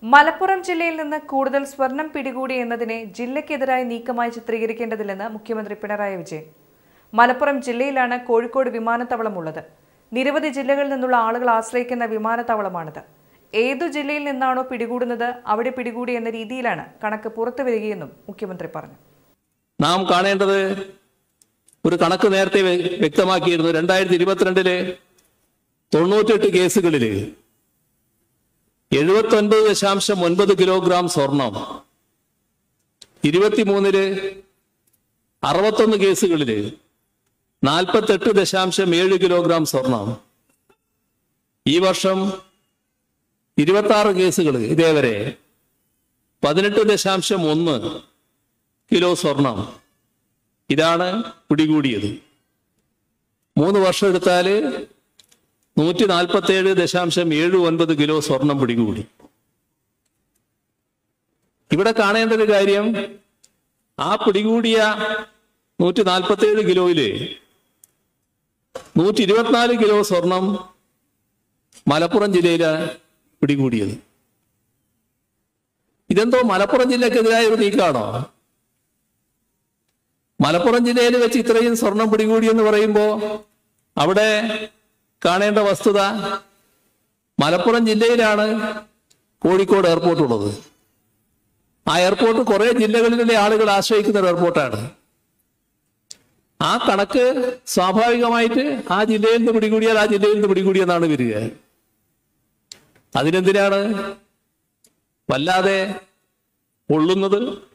മലപ്പുറം ജില്ലയിൽ നിന്ന് കൂടുതൽ സ്വർണം പിടികൂടി എന്നതിനെ ജില്ലയ്ക്കെതിരായ നീക്കമായി ചിത്രീകരിക്കേണ്ടതില്ലെന്ന് മുഖ്യമന്ത്രി പിണറായി വിജയൻ. മലപ്പുറം ജില്ലയിലാണ് കോഴിക്കോട് വിമാനത്താവളമുള്ളത്. നിരവധി ജില്ലകളിൽ നിന്നുള്ള ആളുകൾ ആശ്രയിക്കുന്ന വിമാനത്താവളമാണിത്. ഏതു ജില്ലയിൽ നിന്നാണോ പിടികൂടുന്നത് അവിടെ പിടികൂടി എന്ന രീതിയിലാണ് കണക്ക് പുറത്തുവരികയെന്നും മുഖ്യമന്ത്രി പറഞ്ഞു. നാം കാണേണ്ടത് ഒരു കണക്ക് നേരത്തെ വ്യക്തമാക്കിയിരുന്നു. 2022 98 കേസുകളിൽ 79.9 കിലോഗ്രാം സ്വർണം, 23 61 കേസുകളിൽ 48.7 കിലോഗ്രാം സ്വർണം. ഈ വർഷം 26 കേസുകൾ ഇതേവരെ 18.1 കിലോ സ്വർണം. ഇതാണ് പിടികൂടിയത്. 3 വർഷം എടുത്താൽ 147.79 കിലോ സ്വർണം പിടികൂടി. ഇവിടെ കാണേണ്ട ഒരു കാര്യം, ആ പിടികൂടിയ 147 കിലോയില് 124 കിലോ സ്വർണം മലപ്പുറം ജില്ലയിലാണ് പിടികൂടിയത്. ഇതെന്തോ മലപ്പുറം ജില്ലക്കെതിരായ ഒരു നീക്കമാണോ? മലപ്പുറം ജില്ലയിൽ വെച്ച് ഇത്രയും സ്വർണം പിടികൂടി എന്ന് പറയുമ്പോൾ അവിടെ കാണേണ്ട വസ്തുത, മലപ്പുറം ജില്ലയിലാണ് കോഴിക്കോട് എയർപോർട്ട് ഉള്ളത്. ആ എയർപോർട്ട് കുറെ ജില്ലകളിലെ ആളുകൾ ആശ്രയിക്കുന്ന ഒരു എയർപോർട്ടാണ്. ആ കണക്ക് സ്വാഭാവികമായിട്ട് ആ ജില്ലയിൽ നിന്ന് പിടികൂടിയാൽ ആ ജില്ലയിൽ നിന്ന് പിടികൂടിയെന്നാണ് വരിക. അതിനെന്തിനാണ് വല്ലാതെ പൊള്ളുന്നത്?